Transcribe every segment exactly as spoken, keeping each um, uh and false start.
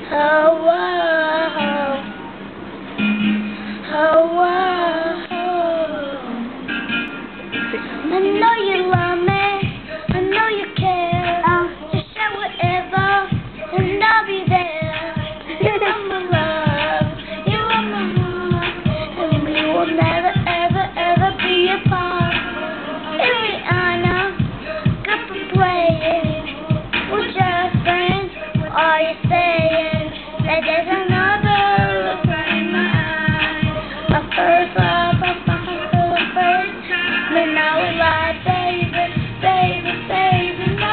Oh, whoa. Oh, whoa. I know you love me. I know you care. Just say whatever, and I'll be there. You are my love. You are my heart. And we will never, ever, ever be apart. Ariana, good for playing. We're just friends. What are you saying? That there's another look right in my eye. My first love, I found for the first time. And now we lie, baby, baby, baby, no.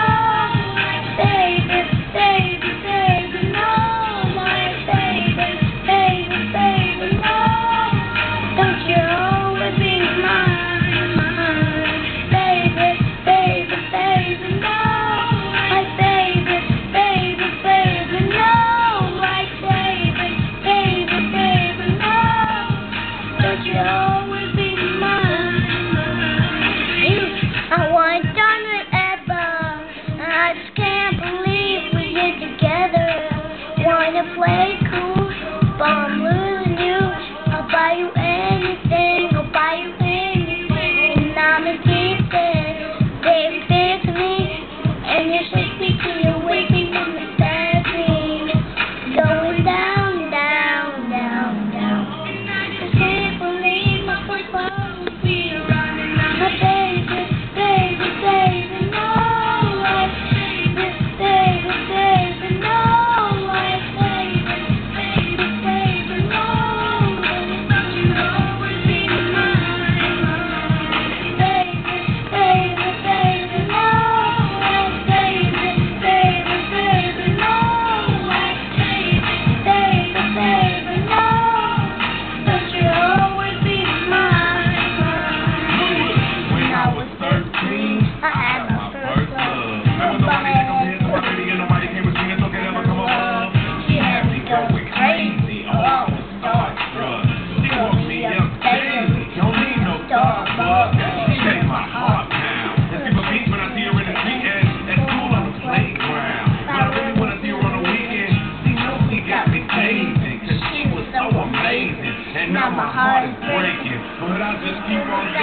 Baby, baby, baby, no. My baby, baby, baby, no. Don't you always be mine, mine. Baby, baby, baby, no. My baby, baby, baby, no. My baby, baby, baby, no. Don't you always be mine, mine. I want done forever. I just can't believe we get together. Wanna play cool, but I'm losing you. I'll buy you anything, I'll buy you anything. And I'm addicted, baby, baby to me. And you're so sweet till you wake me from the dream. Going down, down, down, down. I can't believe my first love will be running out. My baby, baby, baby, no. My baby, baby, baby, no. My baby, baby, baby, no. Don't you always be mine, mine. Baby, baby, baby, no. My baby, baby, baby, no. My baby, baby, baby, no. Don't you always be mine, mine. When I was thirteen, I had my first love. nobody could compare to my lady, and nobody came between us, so could ever come above. She had me going crazy, oh, I was starstruck. She woke me up daily, don't need no Starbucks. She made my heart pound. And skip a beat when I see her in the street and at school on the playground. But I really wanna see her on the weekend. She knows she got me dazing, cause she was so amazing. And now my heart is breaking, but I just keep on